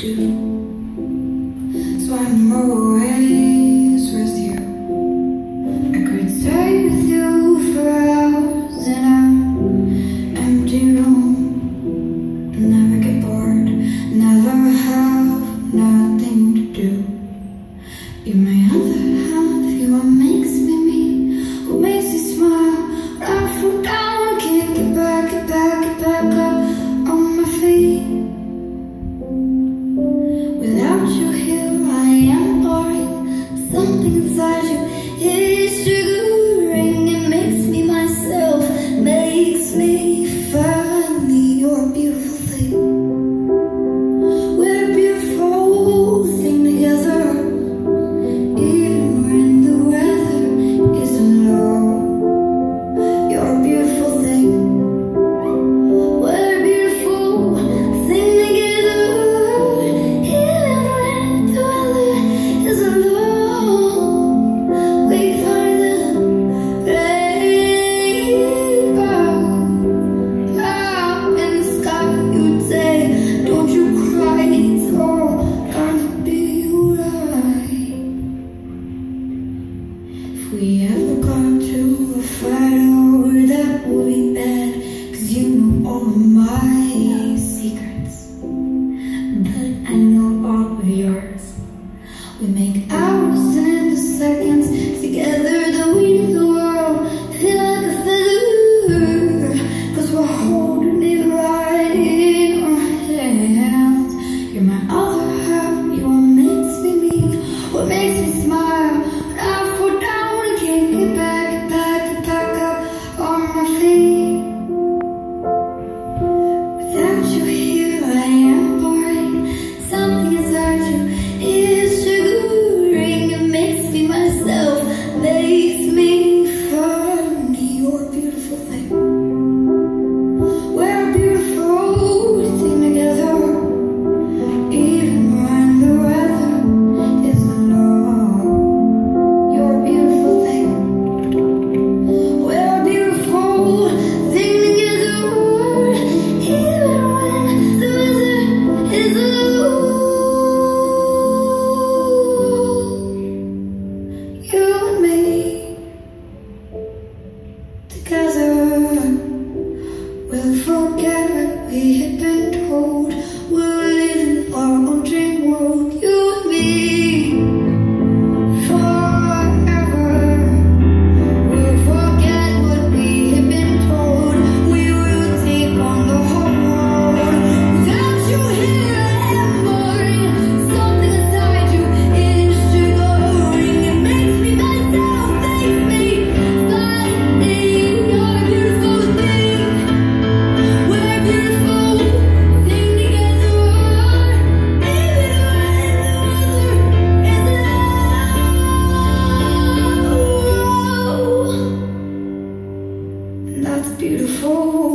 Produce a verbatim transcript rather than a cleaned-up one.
do. So I'm always with you. I could stay with you for hours in an empty room, never get bored, never have nothing to do. You're my other half, you're what makes me me, what makes me smile. When I fall down, I can't get back, get back, get back up on my feet. Without you here, I am boring. Something inside you is triggering. It makes me myself, makes me finally your beautiful thing. We're a beautiful thing together, even when the weather isn't low. You're a beautiful thing. We're a beautiful thing together, even when the weather isn't low. We find the rainbow out in the sky. You'd say, don't you cry, it's all gonna be alright. If we ever got to a fight over, that would be bad, 'cause you know all of my secrets, but I know all of yours. We make hours into seconds together, the weight of the world feel like a feather, 'cause we're holding it right in our hands. You're my other half, you're what makes me me, what makes me smile. When I fall down, I can't get back, get back, get back up on my feet. Without you here, I am boring. Something inside you is triggering. It makes me myself, makes me funny. You're a beautiful thing. We're a beautiful thing together, even when the weather isn't low. You're a beautiful thing. We're a beautiful thing together, even when the weather isn't low. You and me together, we'll forget what we had been told. We'll live in our own dream world, you and me, forever. We'll forget what we had been told. We will take on the whole world. Without you here, I am boring. Something inside you is triggering. It makes me myself, makes me fighting. You're a beautiful thing. We're a beautiful thing together, even when the weather is low. And that's beautiful.